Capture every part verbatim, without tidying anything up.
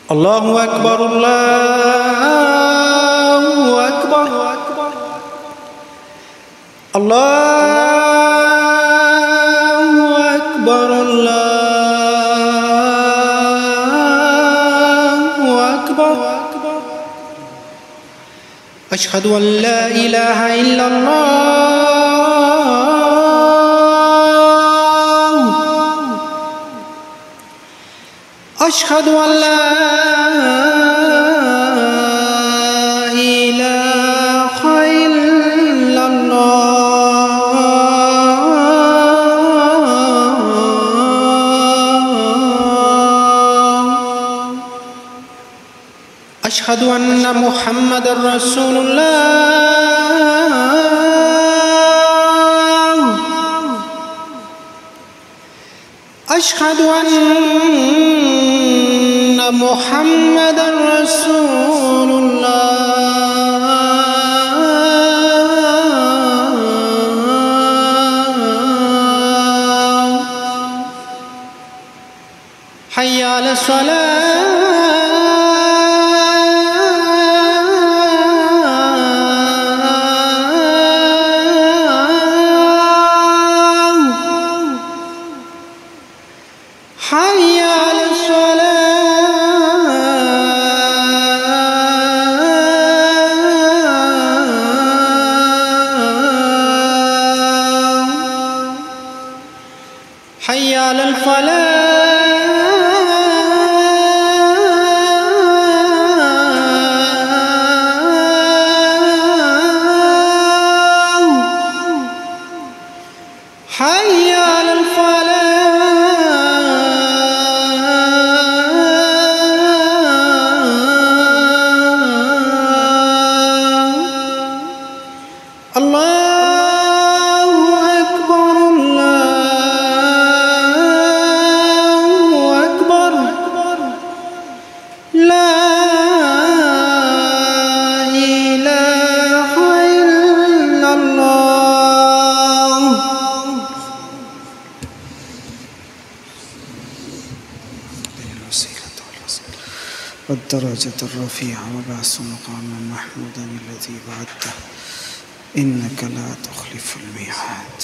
اللہ اکبر اللہ اکبر اللہ اکبر اللہ اکبر اشہد ان لا الہ الا اللہ اشہد ان لا الہ الا اللہ اشہد ان محمد رسول اللہ اشہد ان محمد رسول اللہ حی علی الصلاة حي على الصلاة حي على الفلاح حي على الفلاح اللہ اکبر اللہ اکبر لا الہ الا اللہ والدرجة الرفيعة وبعث مقاما محمودا الذي وعدته إنك لا تخلف الميعاد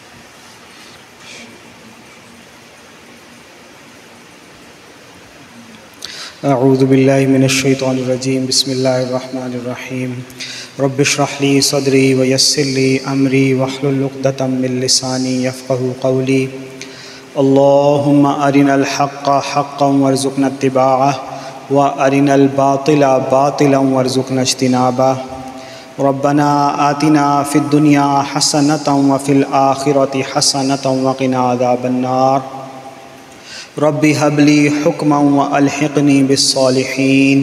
أعوذ بالله من الشيطان الرجيم بسم الله الرحمن الرحيم رب اشرح لي صدري ويسر لي أمري واحلل عقدة من لساني يفقهوا قولي اللهم أرنا الحق حقا وارزقنا اتباعه وأرنا الباطل باطلا وارزقنا اجتنابه ربنا آتنا في الدنيا حسنة وفي الآخرة حسنة وقنا عذاب النار رب هب لي حكما وألحقني بالصالحين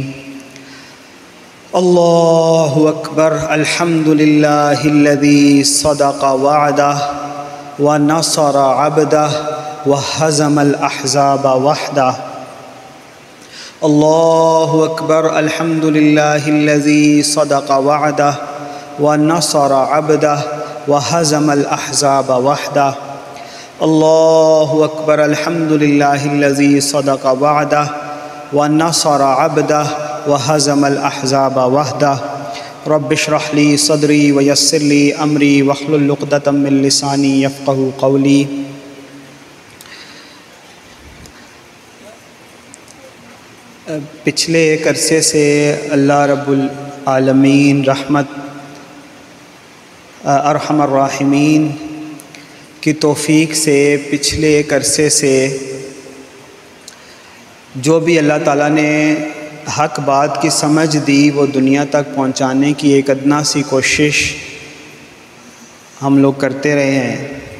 الله أكبر الحمد لله الذي صدق وعده ونصر عبده وهزم الأحزاب وحده الله أكبر الحمد لله الذي صدق وعده ونصر عبده وهزم الأحزاب وحده الله أكبر الحمد لله الذي صدق وعده ونصر عبده وهزم الأحزاب وحده رب اشرح لي صدري ويسر لي أمري واحلل عقدة من لساني يفقهوا قولي پچھلے ایک عرصے سے اللہ رب العالمین رحمت ارحم الراحمین کی توفیق سے پچھلے ایک عرصے سے جو بھی اللہ تعالیٰ نے حق بات کی سمجھ دی وہ دنیا تک پہنچانے کی ایک ادنا سی کوشش ہم لوگ کرتے رہے ہیں۔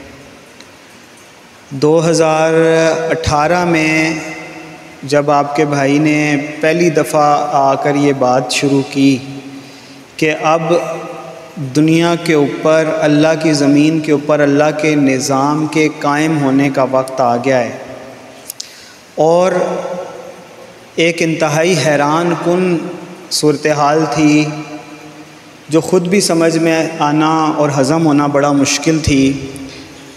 دو ہزار اٹھارہ میں جب آپ کے بھائی نے پہلی دفعہ آ کر یہ بات شروع کی کہ اب دنیا کے اوپر اللہ کی زمین کے اوپر اللہ کے نظام کے قائم ہونے کا وقت آ گیا ہے، اور ایک انتہائی حیران کن صورتحال تھی جو خود بھی سمجھ میں آنا اور ہضم ہونا بڑا مشکل تھی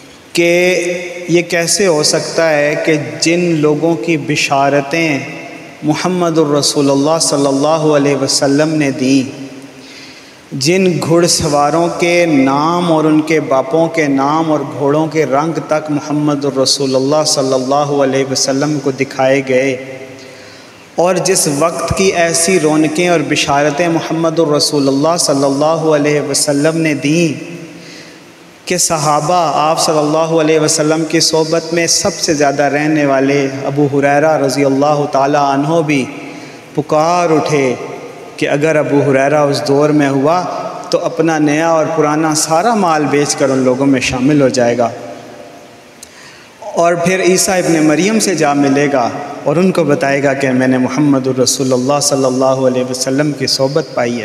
کہ یہ کیسے ہو سکتا ہے کہ جن لوگوں کی بشارتیں محمد الرسول اللہ صلی اللہ علیہ وسلم نے دی، جن گھڑ سواروں کے نام اور ان کے باپوں کے نام اور گھوڑوں کے رنگ تک محمد الرسول اللہ صلی اللہ علیہ وسلم کو دکھائے گئے، اور جس وقت کی ایسی رونقیں اور بشارتیں محمد الرسول اللہ صلی اللہ علیہ وسلم نے دیں کہ صحابہ آپ صلی اللہ علیہ وسلم کی صحبت میں سب سے زیادہ رہنے والے ابو ہریرہ رضی اللہ تعالی عنہ بھی پکار اٹھے کہ اگر ابو ہریرہ اس دور میں ہوا تو اپنا نیا اور پرانا سارا مال بیچ کر ان لوگوں میں شامل ہو جائے گا، اور پھر عیسیٰ ابن مریم سے جا ملے گا اور ان کو بتائے گا کہ میں نے محمد الرسول اللہ صلی اللہ علیہ وسلم کی صحبت پائی ہے۔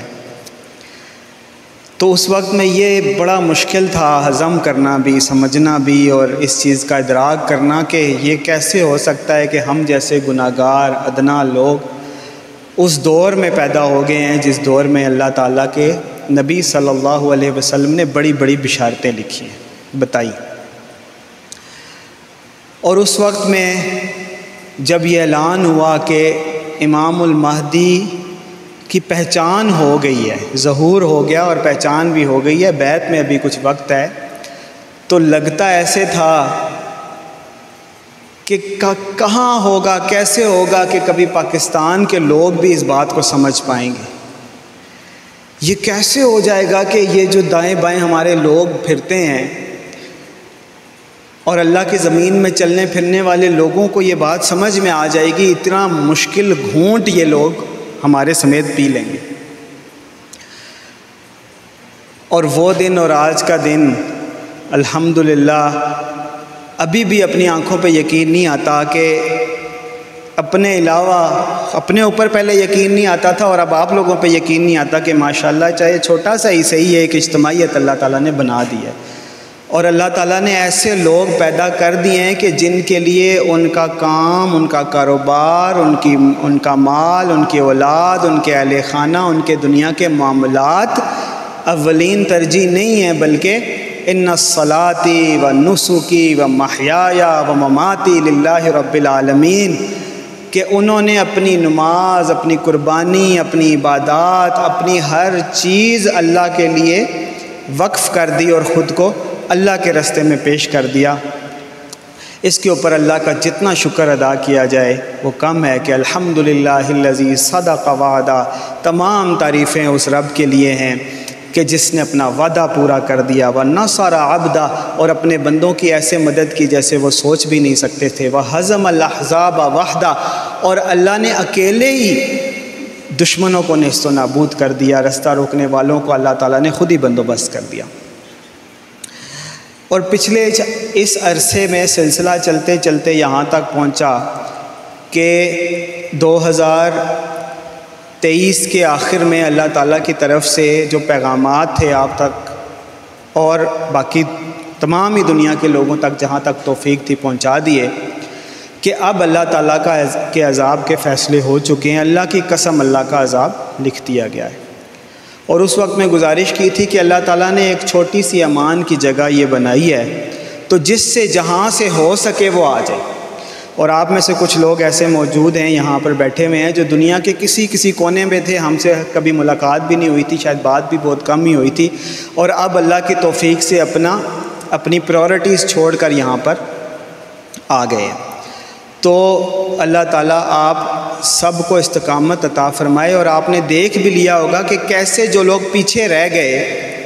تو اس وقت میں یہ بڑا مشکل تھا ہضم کرنا بھی، سمجھنا بھی، اور اس چیز کا ادراک کرنا کہ یہ کیسے ہو سکتا ہے کہ ہم جیسے گناہگار ادنا لوگ اس دور میں پیدا ہو گئے ہیں جس دور میں اللہ تعالیٰ کے نبی صلی اللہ علیہ وسلم نے بڑی بڑی بشارتیں لکھی ہیں، بتائی۔ اور اس وقت میں جب یہ اعلان ہوا کہ امام المہدی کی پہچان ہو گئی ہے، ظہور ہو گیا اور پہچان بھی ہو گئی ہے، بیعت میں ابھی کچھ وقت ہے، تو لگتا ایسے تھا کہ کہاں ہوگا، کیسے ہوگا کہ کبھی پاکستان کے لوگ بھی اس بات کو سمجھ پائیں گے۔ یہ کیسے ہو جائے گا کہ یہ جو دائیں بائیں ہمارے لوگ پھرتے ہیں اور اللہ کی زمین میں چلنے پھرنے والے لوگوں کو یہ بات سمجھ میں آ جائے گی، اتنا مشکل گھونٹ یہ لوگ ہمارے سمیت پی لیں گے۔ اور وہ دن اور آج کا دن الحمدللہ ابھی بھی اپنی آنکھوں پہ یقین نہیں آتا کہ اپنے علاوہ اپنے اوپر پہلے یقین نہیں آتا تھا اور اب آپ لوگوں پہ یقین نہیں آتا کہ ماشاءاللہ چاہے چھوٹا سا ہی صحیح ہے، ایک اجتماعیت اللہ تعالیٰ نے بنا دی ہے، اور اللہ تعالیٰ نے ایسے لوگ پیدا کر دیے ہیں کہ جن کے لیے ان کا کام، ان کا کاروبار، ان کی ان کا مال، ان کی اولاد، ان کے اہل خانہ، ان کے دنیا کے معاملات اولین ترجیح نہیں ہیں، بلکہ ان الصلاۃ و نسکی و محیای و مماتی للہ رب العالمین، کہ انہوں نے اپنی نماز، اپنی قربانی، اپنی عبادات، اپنی ہر چیز اللہ کے لیے وقف کر دی اور خود کو اللہ کے راستے میں پیش کر دیا۔ اس کے اوپر اللہ کا جتنا شکر ادا کیا جائے وہ کم ہے کہ الحمدللہ الذی صدق وعدہ، تمام تعریفیں اس رب کے لیے ہیں کہ جس نے اپنا وعدہ پورا کر دیا، وَنَصَرَ عَبْدَ، اور اپنے بندوں کی ایسے مدد کی جیسے وہ سوچ بھی نہیں سکتے تھے، وَحَزَمَ الْأَحْزَابَ وَحْدَ، اور اللہ نے اکیلے ہی دشمنوں کو نیست و نابود کر دیا، رستہ روکنے والوں کو اللہ تعالیٰ نے خود ہی بندوبست کر دیا۔ اور پچھلے اس عرصے میں سلسلہ چلتے چلتے یہاں تک پہنچا کہ دو ہزار تیئیس کے آخر میں اللہ تعالیٰ کی طرف سے جو پیغامات تھے آپ تک اور باقی تمام ہی دنیا کے لوگوں تک جہاں تک توفیق تھی پہنچا دیے کہ اب اللہ تعالیٰ کا کے عذاب کے فیصلے ہو چکے ہیں، اللہ کی قسم اللہ کا عذاب لکھ دیا گیا ہے۔ اور اس وقت میں گزارش کی تھی کہ اللہ تعالیٰ نے ایک چھوٹی سی امان کی جگہ یہ بنائی ہے تو جس سے جہاں سے ہو سکے وہ آ جائے، اور آپ میں سے کچھ لوگ ایسے موجود ہیں یہاں پر بیٹھے ہوئے ہیں جو دنیا کے کسی کسی کونے میں تھے، ہم سے کبھی ملاقات بھی نہیں ہوئی تھی، شاید بات بھی بہت کم ہی ہوئی تھی، اور اب اللہ کی توفیق سے اپنا اپنی پریورٹیز چھوڑ کر یہاں پر آ گئے ہیں۔ تو اللہ تعالیٰ آپ سب کو استقامت عطا فرمائے، اور آپ نے دیکھ بھی لیا ہوگا کہ کیسے جو لوگ پیچھے رہ گئے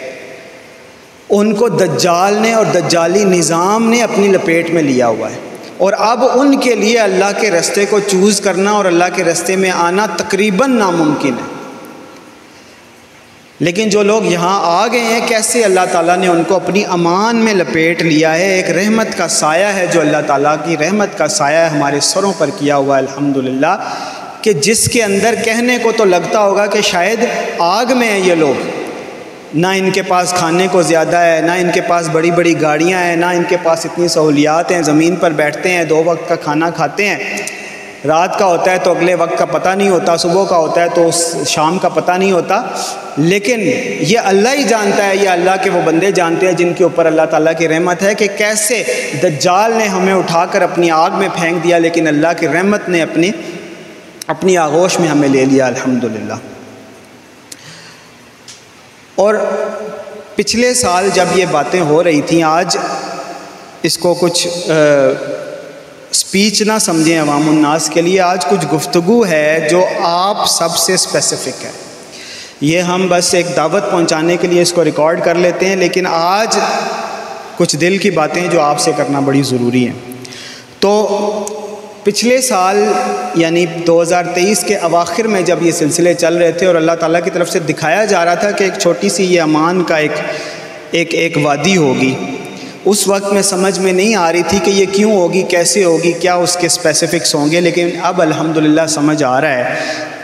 ان کو دجال نے اور دجالی نظام نے اپنی لپیٹ میں لیا ہوا ہے، اور اب ان کے لیے اللہ کے راستے کو چوز کرنا اور اللہ کے راستے میں آنا تقریباً ناممکن ہے۔ لیکن جو لوگ یہاں آ گئے ہیں کیسے اللہ تعالیٰ نے ان کو اپنی امان میں لپیٹ لیا ہے، ایک رحمت کا سایہ ہے جو اللہ تعالیٰ کی رحمت کا سایہ ہمارے سروں پر کیا ہوا ہے الحمدللہ، کہ جس کے اندر کہنے کو تو لگتا ہوگا کہ شاید آگ میں ہیں یہ لوگ، نہ ان کے پاس کھانے کو زیادہ ہے، نہ ان کے پاس بڑی بڑی گاڑیاں ہیں، نہ ان کے پاس اتنی سہولیات ہیں، زمین پر بیٹھتے ہیں، دو وقت کا کھانا کھاتے ہیں، رات کا ہوتا ہے تو اگلے وقت کا پتہ نہیں ہوتا، صبح کا ہوتا ہے تو شام کا پتہ نہیں ہوتا، لیکن یہ اللہ ہی جانتا ہے، یہ اللہ کے وہ بندے جانتے ہیں جن کے اوپر اللہ تعالیٰ کی رحمت ہے کہ کیسے دجال نے ہمیں اٹھا کر اپنی آگ میں پھینک دیا، لیکن اللہ کی رحمت نے اپنی اپنی آغوش میں ہمیں لے لیا الحمدللہ۔ اور پچھلے سال جب یہ باتیں ہو رہی تھیں، آج اس کو کچھ سپیچ نہ سمجھیں عوام الناس کے لیے، آج کچھ گفتگو ہے جو آپ سب سے اسپیسیفک ہے۔ یہ ہم بس ایک دعوت پہنچانے کے لیے اس کو ریکارڈ کر لیتے ہیں، لیکن آج کچھ دل کی باتیں جو آپ سے کرنا بڑی ضروری ہیں۔ تو پچھلے سال یعنی دو ہزار تیئیس کے اواخر میں جب یہ سلسلے چل رہے تھے اور اللہ تعالیٰ کی طرف سے دکھایا جا رہا تھا کہ ایک چھوٹی سی یہ امان کا ایک ایک ایک وادی ہوگی، اس وقت میں سمجھ میں نہیں آ رہی تھی کہ یہ کیوں ہوگی، کیسے ہوگی، کیا اس کے اسپیسیفکس ہوں گے، لیکن اب الحمدللہ سمجھ آ رہا ہے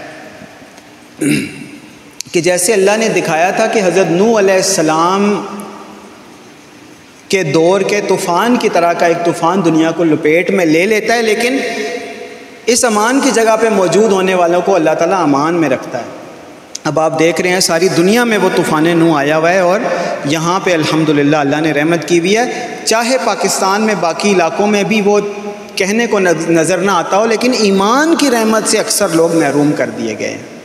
کہ جیسے اللہ نے دکھایا تھا کہ حضرت نوح علیہ السلام کے دور کے طوفان کی طرح کا ایک طوفان دنیا کو لپیٹ میں لے لیتا ہے، لیکن اس امان کی جگہ پہ موجود ہونے والوں کو اللہ تعالیٰ امان میں رکھتا ہے۔ اب آپ دیکھ رہے ہیں ساری دنیا میں وہ طوفان نوح آیا ہوا ہے، اور یہاں پہ الحمدللہ اللہ نے رحمت کی ہوئی ہے۔ چاہے پاکستان میں باقی علاقوں میں بھی وہ کہنے کو نظر نہ آتا ہو، لیکن ایمان کی رحمت سے اکثر لوگ محروم کر دیے گئے ہیں۔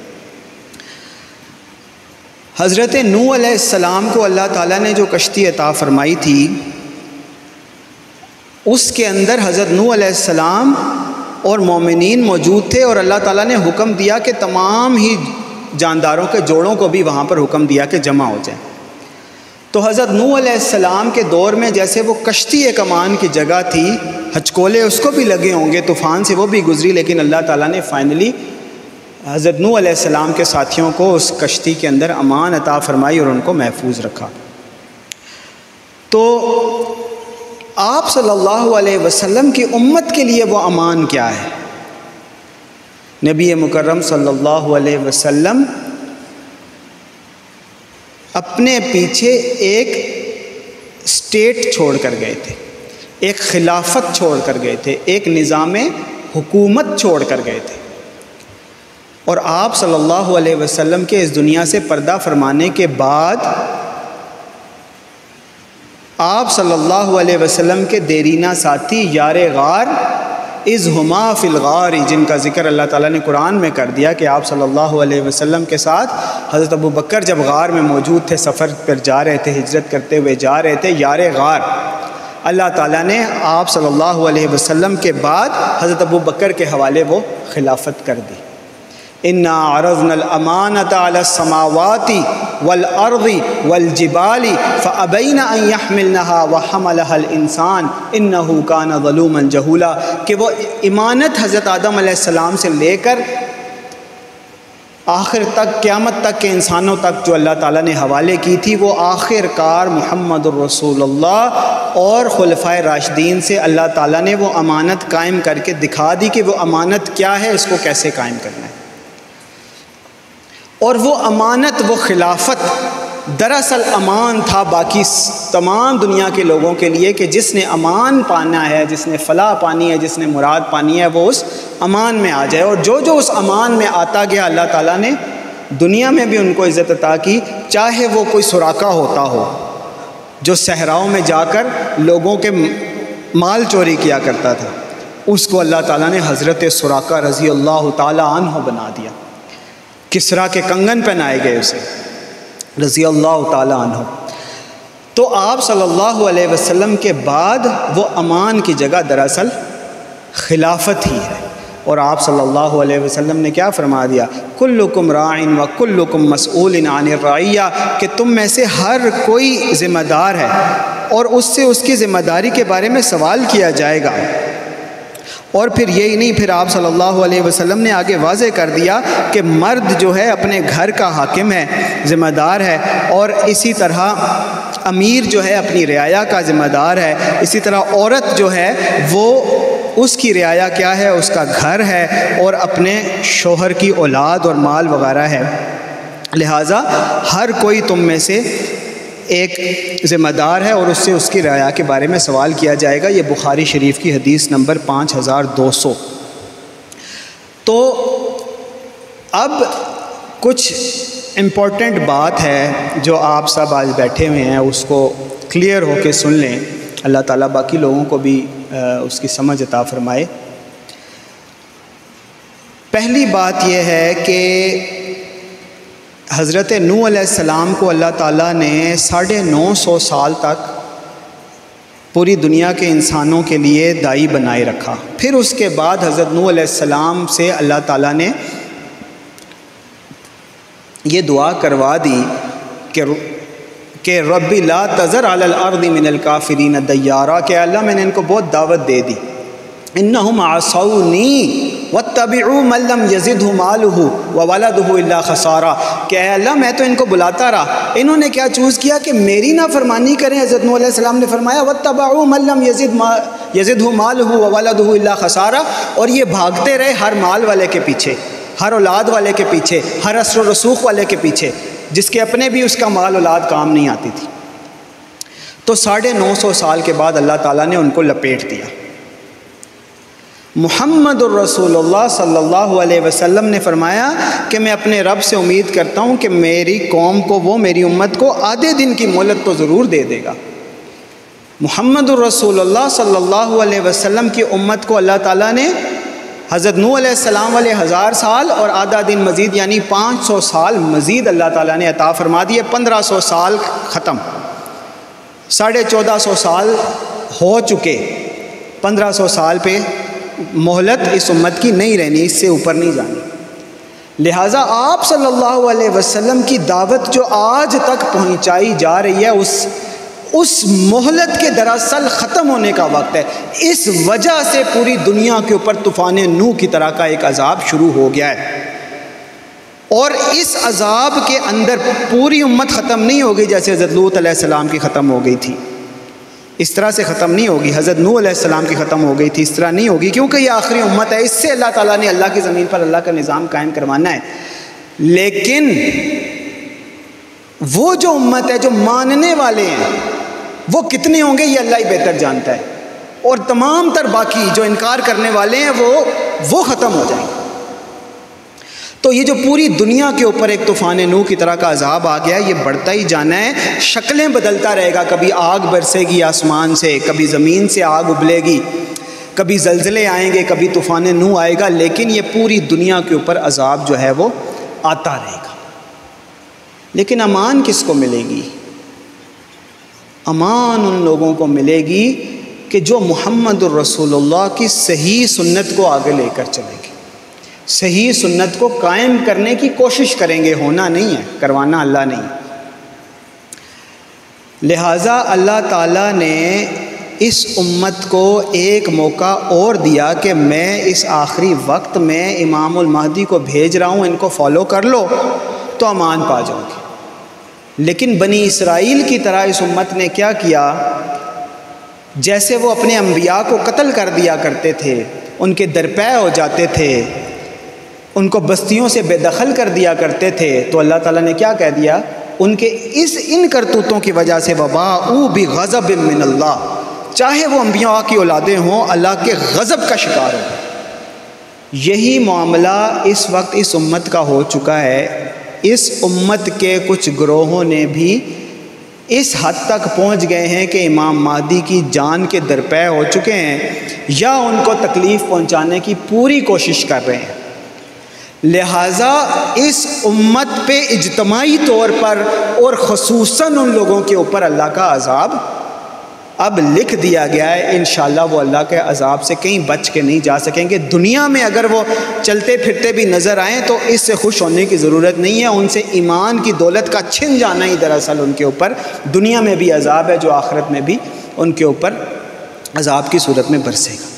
حضرت نوح علیہ السلام کو اللہ تعالیٰ نے جو کشتی عطا فرمائی تھی، اس کے اندر حضرت نوح علیہ السلام اور مومنین موجود تھے، اور اللہ تعالیٰ نے حکم دیا کہ تمام ہی جانداروں کے جوڑوں کو بھی وہاں پر حکم دیا کہ جمع ہو جائیں۔ تو حضرت نوح علیہ السلام کے دور میں جیسے وہ کشتی ایک امان کی جگہ تھی، ہچکولے اس کو بھی لگے ہوں گے، طوفان سے وہ بھی گزری، لیکن اللہ تعالیٰ نے فائنلی حضرت نوح علیہ السلام کے ساتھیوں کو اس کشتی کے اندر امان عطا فرمائی اور ان کو محفوظ رکھا۔ تو آپ صلی اللہ علیہ وسلم کی امت کے لیے وہ امان کیا ہے؟ نبی مکرم صلی اللہ علیہ وسلم اپنے پیچھے ایک اسٹیٹ چھوڑ کر گئے تھے، ایک خلافت چھوڑ کر گئے تھے، ایک نظام حکومت چھوڑ کر گئے تھے، اور آپ صلی اللہ علیہ وسلم کے اس دنیا سے پردہ فرمانے کے بعد آپ صلی اللہ علیہ وسلم کے دیرینہ ساتھی یار غار اذ ہما فی الغار، جن کا ذکر اللہ تعالیٰ نے قرآن میں کر دیا کہ آپ صلی اللہ علیہ وسلم کے ساتھ حضرت ابو بکر جب غار میں موجود تھے، سفر پر جا رہے تھے، ہجرت کرتے ہوئے جا رہے تھے، یار غار، اللہ تعالیٰ نے آپ صلی اللہ علیہ وسلم کے بعد حضرت ابو بکر کے حوالے وہ خلافت کر دی۔ اِنَّا عَرَضْنَا الْأَمَانَةَ عَلَى السَّمَاوَاتِ وَالْأَرْضِ وَالْجِبَالِ فَأَبَيْنَ أَن يَحْمِلْنَهَا وَحَمَلَهَا الْإِنسَانُ إِنَّهُ كَانَ ظَلُومًا جَهُولًا، کہ وہ امانت حضرت آدم علیہ السلام سے لے کر آخر تک، قیامت تک کے انسانوں تک جو اللہ تعالیٰ نے حوالے کی تھی، وہ آخر کار محمد الرسول اللہ اور خلفائے راشدین سے اللہ تعالیٰ نے وہ امانت قائم کر کے دکھا دی کہ وہ امانت کیا ہے، اس کو کیسے قائم کرنا ہے۔ اور وہ امانت، وہ خلافت دراصل امان تھا باقی تمام دنیا کے لوگوں کے لیے کہ جس نے امان پانا ہے، جس نے فلاح پانی ہے، جس نے مراد پانی ہے، وہ اس امان میں آ جائے۔ اور جو جو اس امان میں آتا گیا، اللہ تعالیٰ نے دنیا میں بھی ان کو عزت عطا کی، چاہے وہ کوئی سراقہ ہوتا ہو جو صحراؤں میں جا کر لوگوں کے مال چوری کیا کرتا تھا، اس کو اللہ تعالیٰ نے حضرت سراقہ رضی اللہ تعالیٰ عنہ بنا دیا، کسریٰ کے کنگن پہنائے گئے اسے رضی اللہ تعالیٰ عنہ۔ تو آپ صلی اللہ علیہ وسلم کے بعد وہ امان کی جگہ دراصل خلافت ہی ہے، اور آپ صلی اللہ علیہ وسلم نے کیا فرما دیا؟ کلکم راعٍ وکلکم مسئول عن الرعیہ، کہ تم میں سے ہر کوئی ذمہ دار ہے اور اس سے اس کی ذمہ داری کے بارے میں سوال کیا جائے گا۔ اور پھر یہی نہیں، پھر آپ صلی اللہ علیہ وسلم نے آگے واضح کر دیا کہ مرد جو ہے اپنے گھر کا حاکم ہے، ذمہ دار ہے، اور اسی طرح امیر جو ہے اپنی رعایا کا ذمہ دار ہے، اسی طرح عورت جو ہے وہ اس کی رعایا کیا ہے؟ اس کا گھر ہے اور اپنے شوہر کی اولاد اور مال وغیرہ ہے۔ لہٰذا ہر کوئی تم میں سے ایک ذمہ دار ہے اور اس سے اس کی رعایا کے بارے میں سوال کیا جائے گا۔ یہ بخاری شریف کی حدیث نمبر پانچ ہزار دو سو۔ تو اب کچھ امپورٹنٹ بات ہے جو آپ سب آج بیٹھے ہوئے ہیں اس کو کلیئر ہو کے سن لیں، اللہ تعالیٰ باقی لوگوں کو بھی اس کی سمجھ عطا فرمائے۔ پہلی بات یہ ہے کہ حضرت نوح علیہ السلام کو اللہ تعالیٰ نے ساڑھے نو سو سال تک پوری دنیا کے انسانوں کے لیے داعی بنائے رکھا۔ پھر اس کے بعد حضرت نوح علیہ السلام سے اللہ تعالیٰ نے یہ دعا کروا دی کہ کہ ربی لا تذر علی الارض من الکافرین دیارا، کہ اللہ میں نے ان کو بہت دعوت دے دی، انہم عصونی واتبعوا من لم یزدہ مالہ وولدہ الا خسارا، کہ اے اللہ میں تو ان کو بلاتا رہا، انہوں نے کیا چوز کیا کہ میری نافرمانی کریں۔ حضرت نوح علیہ السلام نے فرمایا واتبعوا من لم یزد یزدہ مالہ وولدہ الا خسارا، اور یہ بھاگتے رہے ہر مال والے کے پیچھے، ہر اولاد والے کے پیچھے، ہر اثر و رسوخ والے کے پیچھے، جس کے اپنے بھی اس کا مال اولاد کام نہیں آتی تھی۔ تو ساڑھے نو سو سال کے بعد اللہ تعالیٰ نے ان کو لپیٹ دیا۔ محمد الرسول اللہ صلی اللہ علیہ وسلم نے فرمایا کہ میں اپنے رب سے امید کرتا ہوں کہ میری قوم کو، وہ میری امت کو آدھے دن کی مہلت تو ضرور دے دے گا۔ محمد الرسول اللہ صلی اللہ علیہ وسلم کی امت کو اللہ تعالیٰ نے حضرت نوح علیہ السلام والے ہزار سال اور آدھا دن مزید، یعنی پانچ سو سال مزید اللہ تعالیٰ نے عطا فرما دیے۔ پندرہ سو سال ختم، ساڑھے چودہ سو سال ہو چکے، پندرہ سو سال پہ مہلت اس امت کی نہیں رہنی، اس سے اوپر نہیں جانی۔ لہٰذا آپ صلی اللہ علیہ وسلم کی دعوت جو آج تک پہنچائی جا رہی ہے، اس اس مہلت کے دراصل ختم ہونے کا وقت ہے۔ اس وجہ سے پوری دنیا کے اوپر طوفان نوح کی طرح کا ایک عذاب شروع ہو گیا ہے، اور اس عذاب کے اندر پوری امت ختم نہیں ہوگی جیسے حضرت لوط علیہ السلام کی ختم ہو گئی تھی، اس طرح سے ختم نہیں ہوگی۔ حضرت نوح علیہ السلام کی ختم ہو گئی تھی، اس طرح نہیں ہوگی، کیونکہ یہ آخری امت ہے، اس سے اللہ تعالیٰ نے اللہ کی زمین پر اللہ کا نظام قائم کروانا ہے۔ لیکن وہ جو امت ہے جو ماننے والے ہیں وہ کتنے ہوں گے یہ اللہ ہی بہتر جانتا ہے، اور تمام تر باقی جو انکار کرنے والے ہیں وہ وہ ختم ہو جائیں گے۔ تو یہ جو پوری دنیا کے اوپر ایک طوفان نوح کی طرح کا عذاب آ گیا ہے، یہ بڑھتا ہی جانا ہے، شکلیں بدلتا رہے گا، کبھی آگ برسے گی آسمان سے، کبھی زمین سے آگ ابلے گی، کبھی زلزلے آئیں گے، کبھی طوفان نوح آئے گا، لیکن یہ پوری دنیا کے اوپر عذاب جو ہے وہ آتا رہے گا۔ لیکن امان کس کو ملے گی؟ امان ان لوگوں کو ملے گی کہ جو محمد الرسول اللہ کی صحیح سنت کو آگے لے کر چلیں گے، صحیح سنت کو قائم کرنے کی کوشش کریں گے، ہونا نہیں ہے، کروانا اللہ نہیں۔ لہٰذا اللہ تعالیٰ نے اس امت کو ایک موقع اور دیا کہ میں اس آخری وقت میں امام المہدی کو بھیج رہا ہوں، ان کو فالو کر لو تو امان پا جاؤ گے۔ لیکن بنی اسرائیل کی طرح اس امت نے کیا کیا؟ جیسے وہ اپنے انبیاء کو قتل کر دیا کرتے تھے، ان کے درپے ہو جاتے تھے، ان کو بستیوں سے بے دخل کر دیا کرتے تھے، تو اللہ تعالیٰ نے کیا کہہ دیا؟ ان کے اس ان کرتوتوں کی وجہ سے وباءوا بغضب من اللہ، چاہے وہ انبیاء کی اولادیں ہوں، اللہ کے غضب کا شکار ہو۔ یہی معاملہ اس وقت اس امت کا ہو چکا ہے۔ اس امت کے کچھ گروہوں نے بھی اس حد تک پہنچ گئے ہیں کہ امام مہدی کی جان کے درپے ہو چکے ہیں، یا ان کو تکلیف پہنچانے کی پوری کوشش کر رہے ہیں۔ لہٰذا اس امت پہ اجتماعی طور پر اور خصوصاً ان لوگوں کے اوپر اللہ کا عذاب اب لکھ دیا گیا ہے۔ انشاءاللہ وہ اللہ کے عذاب سے کہیں بچ کے نہیں جا سکیں گے۔ دنیا میں اگر وہ چلتے پھرتے بھی نظر آئیں تو اس سے خوش ہونے کی ضرورت نہیں ہے، ان سے ایمان کی دولت کا چھن جانا ہی دراصل ان کے اوپر دنیا میں بھی عذاب ہے، جو آخرت میں بھی ان کے اوپر عذاب کی صورت میں برسے گا۔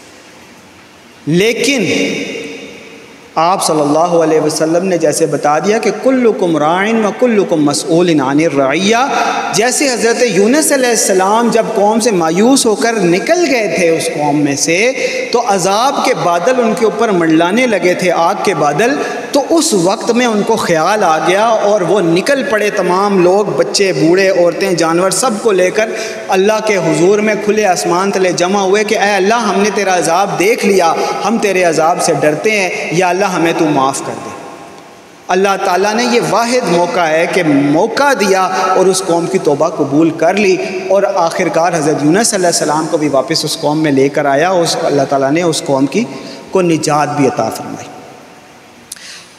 لیکن آپ صلی اللہ علیہ وسلم نے جیسے بتا دیا کہ کلکم راعٍ و کلکم مسئول عن الرعیہ، جیسے حضرت یونس علیہ السلام جب قوم سے مایوس ہو کر نکل گئے تھے اس قوم میں سے، تو عذاب کے بادل ان کے اوپر منڈلانے لگے تھے، آگ کے بادل، تو اس وقت میں ان کو خیال آ گیا اور وہ نکل پڑے، تمام لوگ، بچے، بوڑھے، عورتیں، جانور، سب کو لے کر اللہ کے حضور میں کھلے آسمان تلے جمع ہوئے کہ اے اللہ ہم نے تیرا عذاب دیکھ لیا، ہم تیرے عذاب سے ڈرتے ہیں، یا اللہ ہمیں تو معاف کر دے۔ اللہ تعالیٰ نے یہ واحد موقع ہے کہ موقع دیا اور اس قوم کی توبہ قبول کر لی، اور آخر کار حضرت یونس علیہ السلام کو بھی واپس اس قوم میں لے کر آیا، اس اللہ تعالیٰ نے اس قوم کی کو نجات بھی عطا فرمائی۔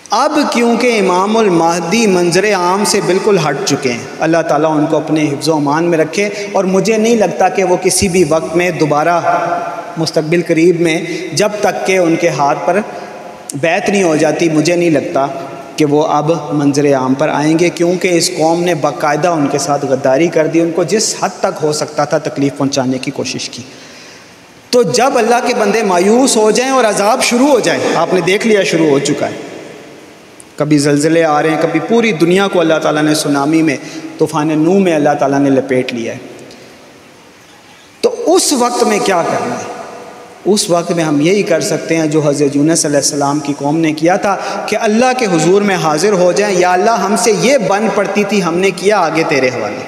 اب کیونکہ امام المہدی منظر عام سے بالکل ہٹ چکے ہیں، اللہ تعالیٰ ان کو اپنے حفظ و امان میں رکھے، اور مجھے نہیں لگتا کہ وہ کسی بھی وقت میں دوبارہ مستقبل قریب میں، جب تک کہ ان کے ہاتھ پر بیعت نہیں ہو جاتی، مجھے نہیں لگتا کہ وہ اب منظر عام پر آئیں گے، کیونکہ اس قوم نے باقاعدہ ان کے ساتھ غداری کر دی، ان کو جس حد تک ہو سکتا تھا تکلیف پہنچانے کی کوشش کی۔ تو جب اللہ کے بندے مایوس ہو جائیں اور عذاب شروع ہو جائیں، آپ نے دیکھ لیا شروع ہو چکا ہے، کبھی زلزلے آ رہے ہیں، کبھی پوری دنیا کو اللہ تعالیٰ نے سونامی میں، طوفان نوح میں اللہ تعالیٰ نے لپیٹ لیا ہے، تو اس وقت میں کیا کرنا ہے؟ اس وقت میں ہم یہی کر سکتے ہیں جو حضرت یونس علیہ السلام کی قوم نے کیا تھا، کہ اللہ کے حضور میں حاضر ہو جائیں، یا اللہ ہم سے یہ بن پڑتی تھی، ہم نے کیا، آگے تیرے حوالے۔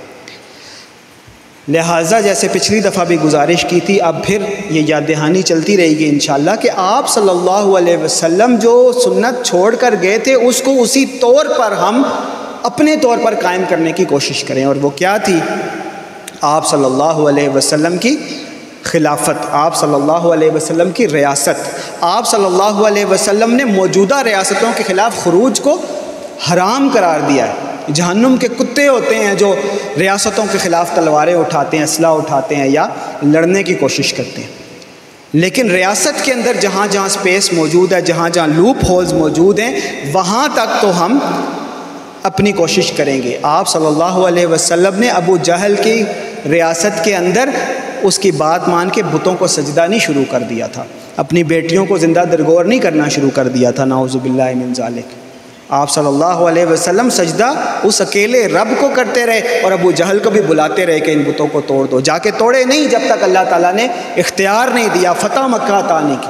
لہٰذا جیسے پچھلی دفعہ بھی گزارش کی تھی، اب پھر یہ یاد دہانی چلتی رہے گی انشاءاللہ، کہ آپ صلی اللہ علیہ وسلم جو سنت چھوڑ کر گئے تھے، اس کو اسی طور پر ہم اپنے طور پر قائم کرنے کی کوشش کریں، اور وہ کیا تھی؟ آپ صلی اللہ علیہ وسلم کی خلافت، آپ صلی اللہ علیہ وسلم کی ریاست۔ آپ صلی اللہ علیہ وسلم نے موجودہ ریاستوں کے خلاف خروج کو حرام قرار دیا ہے۔ جہنم کے کتے ہوتے ہیں جو ریاستوں کے خلاف تلواریں اٹھاتے ہیں، اسلحہ اٹھاتے ہیں یا لڑنے کی کوشش کرتے ہیں، لیکن ریاست کے اندر جہاں جہاں سپیس موجود ہے، جہاں جہاں لوپ ہولز موجود ہیں، وہاں تک تو ہم اپنی کوشش کریں گے۔ آپ صلی اللہ علیہ وسلم نے ابو جہل کی ریاست کے اندر اس کی بات مان کے بتوں کو سجدہ نہیں شروع کر دیا تھا، اپنی بیٹیوں کو زندہ درگور نہیں کرنا شروع کر دیا تھا، نعوذ باللہ من ذالک۔ آپ صلی اللہ علیہ وسلم سجدہ اس اکیلے رب کو کرتے رہے، اور ابو جہل کو بھی بلاتے رہے کہ ان بتوں کو توڑ دو، جا کے توڑے نہیں جب تک اللہ تعالیٰ نے اختیار نہیں دیا فتح مکہ آنے کی۔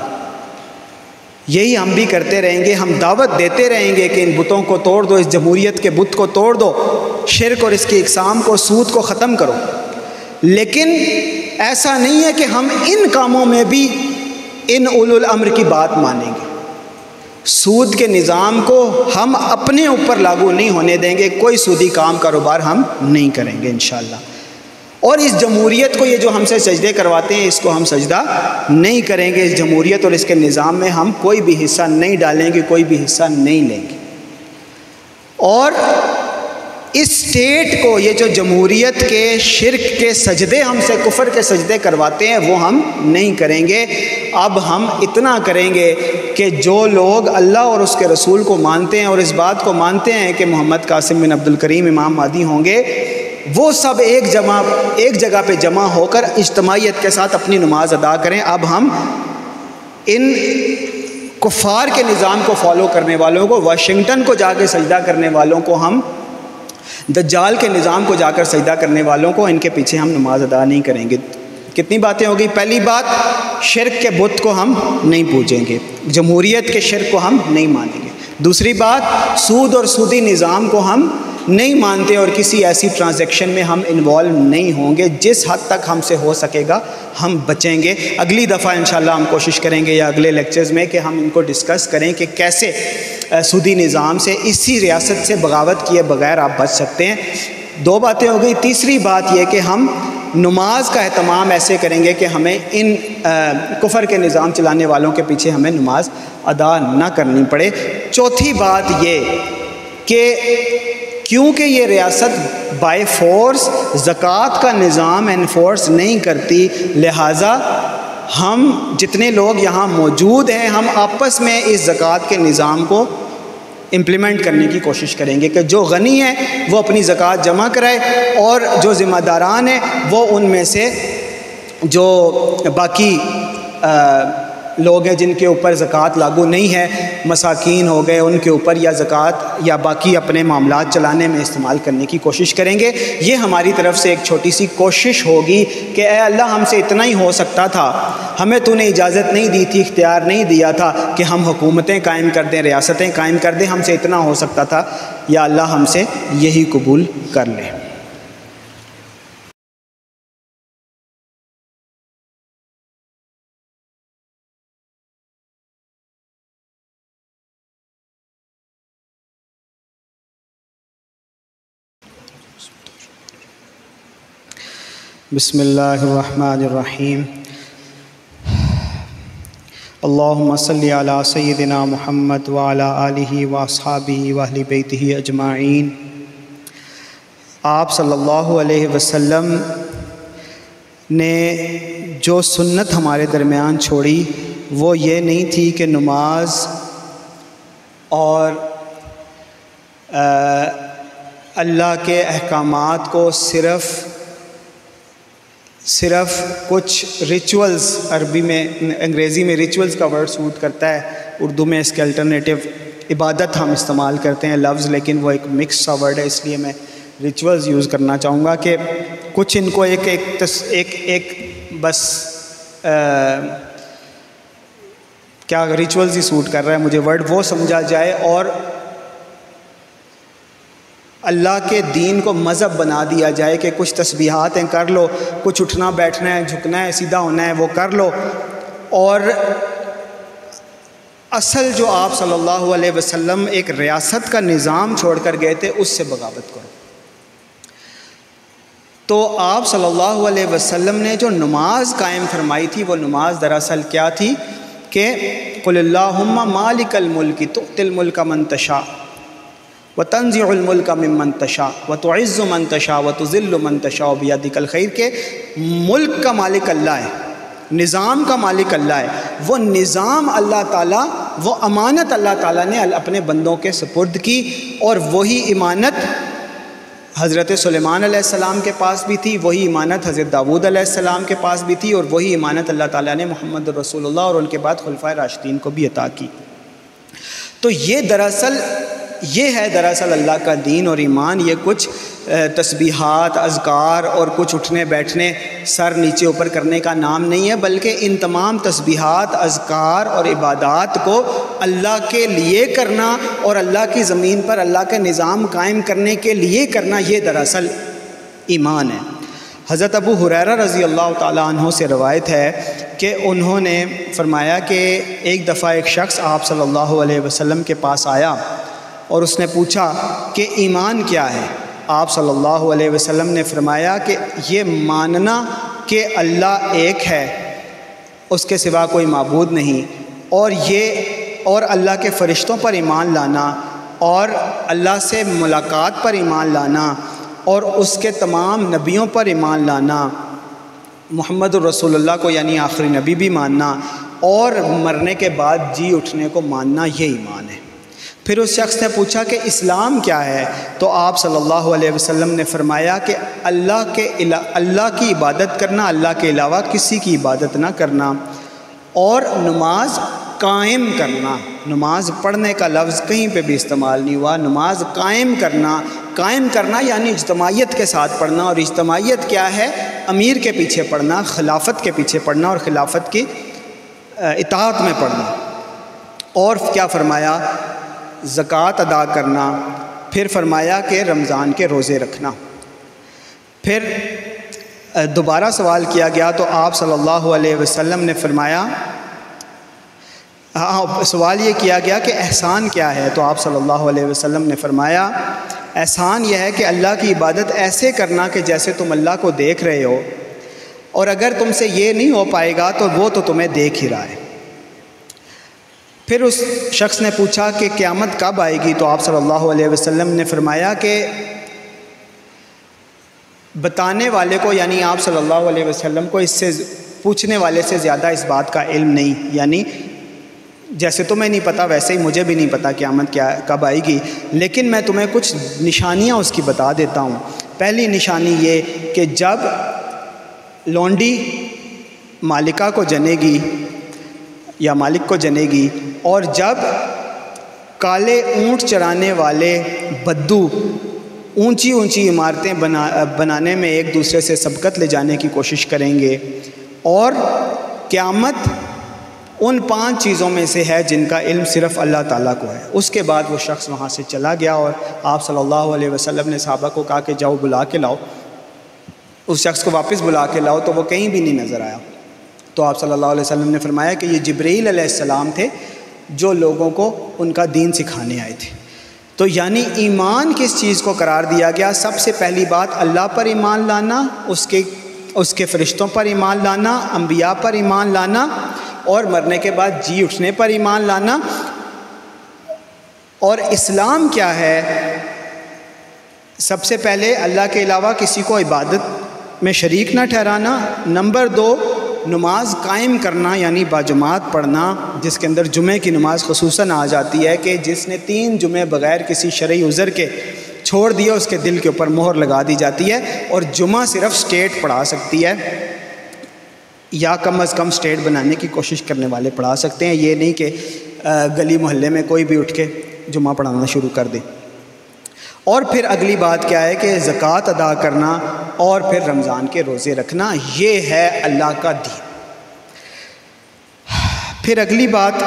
یہی ہم بھی کرتے رہیں گے، ہم دعوت دیتے رہیں گے کہ ان بتوں کو توڑ دو، اس جمہوریت کے بت کو توڑ دو، شرک اور اس کی اقسام کو، سود کو ختم کرو، لیکن ایسا نہیں ہے کہ ہم ان کاموں میں بھی ان اولو الامر کی بات مانیں گے۔ سود کے نظام کو ہم اپنے اوپر لاگو نہیں ہونے دیں گے، کوئی سودی کام کاروبار ہم نہیں کریں گے انشاءاللہ، اور اس جمہوریت کو، یہ جو ہم سے سجدے کرواتے ہیں، اس کو ہم سجدہ نہیں کریں گے، اس جمہوریت اور اس کے نظام میں ہم کوئی بھی حصہ نہیں ڈالیں گے، کوئی بھی حصہ نہیں لیں گے۔ اور اس اسٹیٹ کو، یہ جو جمہوریت کے شرک کے سجدے ہم سے، کفر کے سجدے کرواتے ہیں، وہ ہم نہیں کریں گے۔ اب ہم اتنا کریں گے کہ جو لوگ اللہ اور اس کے رسول کو مانتے ہیں اور اس بات کو مانتے ہیں کہ محمد قاسم بن عبد الکریم امام مہدی ہوں گے، وہ سب ایک جمع ایک جگہ پہ جمع ہو کر اجتماعیت کے ساتھ اپنی نماز ادا کریں۔ اب ہم ان کفار کے نظام کو فالو کرنے والوں کو، واشنگٹن کو جا کے سجدہ کرنے والوں کو، ہم دجال کے نظام کو جا کر سجدہ کرنے والوں کو، ان کے پیچھے ہم نماز ادا نہیں کریں گے۔ کتنی باتیں ہو گئی؟ پہلی بات، شرک کے بت کو ہم نہیں پوجیں گے، جمہوریت کے شرک کو ہم نہیں مانیں گے۔ دوسری بات، سود اور سودی نظام کو ہم نہیں مانتے، اور کسی ایسی ٹرانزیکشن میں ہم انوالو نہیں ہوں گے۔ جس حد تک ہم سے ہو سکے گا ہم بچیں گے۔ اگلی دفعہ انشاءاللہ ہم کوشش کریں گے، یا اگلے لیکچرز میں، کہ ہم ان کو ڈسکس کریں کہ کیسے سودی نظام سے، اسی ریاست سے بغاوت کیے بغیر آپ بچ سکتے ہیں۔ دو باتیں ہو گئی۔ تیسری بات یہ کہ ہم نماز کا اہتمام ایسے کریں گے کہ ہمیں ان کفر کے نظام چلانے والوں کے پیچھے ہمیں نماز ادا نہ کرنی پڑے۔ چوتھی بات یہ کہ کیونکہ یہ ریاست بائی فورس زکوٰۃ کا نظام انفورس نہیں کرتی، لہٰذا ہم جتنے لوگ یہاں موجود ہیں، ہم آپس میں اس زکوٰۃ کے نظام کو امپلیمنٹ کرنے کی کوشش کریں گے کہ جو غنی ہے وہ اپنی زکوٰۃ جمع کرائے، اور جو ذمہ داران ہیں وہ ان میں سے جو باقی لوگ ہیں جن کے اوپر زکوٰۃ لاگو نہیں ہے، مساکین ہو گئے، ان کے اوپر یا زکوٰۃ یا باقی اپنے معاملات چلانے میں استعمال کرنے کی کوشش کریں گے۔ یہ ہماری طرف سے ایک چھوٹی سی کوشش ہوگی کہ اے اللہ، ہم سے اتنا ہی ہو سکتا تھا، ہمیں تو نے اجازت نہیں دی تھی، اختیار نہیں دیا تھا کہ ہم حکومتیں قائم کر دیں، ریاستیں قائم کر دیں، ہم سے اتنا ہو سکتا تھا، یا اللہ ہم سے یہی قبول کر لے۔ بسم اللہ الرحمن الرحیم۔ اللہم صلی علی سیدنا محمد وعلی آلہ واصحابہ واہل بیتہ اجمعین۔ آپ صلی اللہ علیہ وسلم نے جو سنت ہمارے درمیان چھوڑی وہ یہ نہیں تھی کہ نماز اور اللہ کے احکامات کو صرف صرف کچھ ریچولز، عربی میں انگریزی میں ریچولز کا ورڈ سوٹ کرتا ہے، اردو میں اس کے الٹرنیٹیو عبادت ہم استعمال کرتے ہیں لفظ، لیکن وہ ایک مکس سا ورڈ ہے، اس لیے میں ریچولز یوز کرنا چاہوں گا کہ کچھ ان کو ایک ایک تس ایک ایک بس آ, کیا ریچولز ہی سوٹ کر رہا ہے مجھے ورڈ، وہ سمجھا جائے اور اللہ کے دین کو مذہب بنا دیا جائے کہ کچھ تسبیحات ہیں کر لو، کچھ اٹھنا بیٹھنا ہے، جھکنا ہے، سیدھا ہونا ہے وہ کر لو، اور اصل جو آپ صلی اللہ علیہ وسلم ایک ریاست کا نظام چھوڑ کر گئے تھے اس سے بغاوت کرو۔ تو آپ صلی اللہ علیہ وسلم نے جو نماز قائم فرمائی تھی وہ نماز دراصل کیا تھی کہ قل اللہم مالک الملک تؤتی الملک من تشاء وتنزع الملک ممن تشاء وتعز من تشاء وتذل من تشاء بیدک الخیر، کے ملک کا مالک اللہ ہے، نظام کا مالک اللہ ہے، وہ نظام اللہ تعالیٰ، وہ امانت اللہ تعالیٰ نے اپنے بندوں کے سپرد کی، اور وہی امانت حضرت سلیمان علیہ السلام کے پاس بھی تھی، وہی امانت حضرت داؤد علیہ السلام کے پاس بھی تھی، اور وہی امانت اللہ تعالیٰ نے محمد رسول اللہ اور ان کے بعد خلفائے راشدین کو بھی عطا کی۔ تو یہ دراصل یہ ہے دراصل اللہ کا دین اور ایمان، یہ کچھ تسبیحات، اذکار اور کچھ اٹھنے بیٹھنے سر نیچے اوپر کرنے کا نام نہیں ہے، بلکہ ان تمام تسبیحات، اذکار اور عبادات کو اللہ کے لیے کرنا اور اللہ کی زمین پر اللہ کا نظام قائم کرنے کے لیے کرنا، یہ دراصل ایمان ہے۔ حضرت ابو ہریرہ رضی اللہ تعالیٰ عنہ سے روایت ہے کہ انہوں نے فرمایا کہ ایک دفعہ ایک شخص آپ صلی اللہ علیہ وسلم کے پاس آیا اور اس نے پوچھا کہ ایمان کیا ہے؟ آپ صلی اللہ علیہ وسلم نے فرمایا کہ یہ ماننا کہ اللہ ایک ہے، اس کے سوا کوئی معبود نہیں، اور یہ اور اللہ کے فرشتوں پر ایمان لانا، اور اللہ سے ملاقات پر ایمان لانا، اور اس کے تمام نبیوں پر ایمان لانا، محمد الرسول اللہ کو یعنی آخری نبی بھی ماننا، اور مرنے کے بعد جی اٹھنے کو ماننا، یہ ایمان ہے۔ پھر اس شخص نے پوچھا کہ اسلام کیا ہے؟ تو آپ صلی اللہ علیہ وسلم نے فرمایا کہ اللہ کے اللہ کی عبادت کرنا، اللہ کے علاوہ کسی کی عبادت نہ کرنا، اور نماز قائم کرنا۔ نماز پڑھنے کا لفظ کہیں پہ بھی استعمال نہیں ہوا، نماز قائم کرنا۔ قائم کرنا یعنی اجتماعیت کے ساتھ پڑھنا، اور اجتماعیت کیا ہے؟ امیر کے پیچھے پڑھنا، خلافت کے پیچھے پڑھنا، اور خلافت کی اطاعت میں پڑھنا۔ اور کیا فرمایا؟ زکوٰۃ ادا کرنا۔ پھر فرمایا کہ رمضان کے روزے رکھنا۔ پھر دوبارہ سوال کیا گیا تو آپ صلی اللہ علیہ وسلم نے فرمایا، ہاں سوال یہ کیا گیا کہ احسان کیا ہے؟ تو آپ صلی اللہ علیہ وسلم نے فرمایا احسان یہ ہے کہ اللہ کی عبادت ایسے کرنا کہ جیسے تم اللہ کو دیکھ رہے ہو، اور اگر تم سے یہ نہیں ہو پائے گا تو وہ تو تمہیں دیکھ ہی رہا ہے۔ پھر اس شخص نے پوچھا کہ قیامت کب آئے گی؟ تو آپ صلی اللہ علیہ وسلم نے فرمایا کہ بتانے والے کو یعنی آپ صلی اللہ علیہ وسلم کو اس سے پوچھنے والے سے زیادہ اس بات کا علم نہیں، یعنی جیسے تمہیں نہیں پتہ ویسے ہی مجھے بھی نہیں پتہ قیامت کیا کب آئے گی، لیکن میں تمہیں کچھ نشانیاں اس کی بتا دیتا ہوں۔ پہلی نشانی یہ کہ جب لونڈی مالکہ کو جنے گی یا مالک کو جنے گی، اور جب کالے اونٹ چرانے والے بدو اونچی اونچی عمارتیں بنا بنانے میں ایک دوسرے سے سبقت لے جانے کی کوشش کریں گے، اور قیامت ان پانچ چیزوں میں سے ہے جن کا علم صرف اللہ تعالیٰ کو ہے۔ اس کے بعد وہ شخص وہاں سے چلا گیا، اور آپ صلی اللہ علیہ وسلم نے صحابہ کو کہا کہ جاؤ بلا کے لاؤ، اس شخص کو واپس بلا کے لاؤ، تو وہ کہیں بھی نہیں نظر آیا۔ تو آپ صلی اللہ علیہ وسلم نے فرمایا کہ یہ جبرائیل علیہ السلام تھے جو لوگوں کو ان کا دین سکھانے آئے تھے۔ تو یعنی ایمان کس چیز کو قرار دیا گیا؟ سب سے پہلی بات اللہ پر ایمان لانا، اس کے اس کے فرشتوں پر ایمان لانا، انبیاء پر ایمان لانا، اور مرنے کے بعد جی اٹھنے پر ایمان لانا۔ اور اسلام کیا ہے؟ سب سے پہلے اللہ کے علاوہ کسی کو عبادت میں شریک نہ ٹھہرانا۔ نمبر دو، نماز قائم کرنا یعنی باجماعت پڑھنا، جس کے اندر جمعے کی نماز خصوصاً آ جاتی ہے کہ جس نے تین جمعے بغیر کسی شرعی عذر کے چھوڑ دیا اس کے دل کے اوپر مہر لگا دی جاتی ہے، اور جمعہ صرف اسٹیٹ پڑھا سکتی ہے، یا کم از کم اسٹیٹ بنانے کی کوشش کرنے والے پڑھا سکتے ہیں، یہ نہیں کہ گلی محلے میں کوئی بھی اٹھ کے جمعہ پڑھانا شروع کر دے۔ اور پھر اگلی بات کیا ہے کہ زکوٰۃ ادا کرنا اور پھر رمضان کے روزے رکھنا، یہ ہے اللہ کا دین۔ پھر اگلی بات،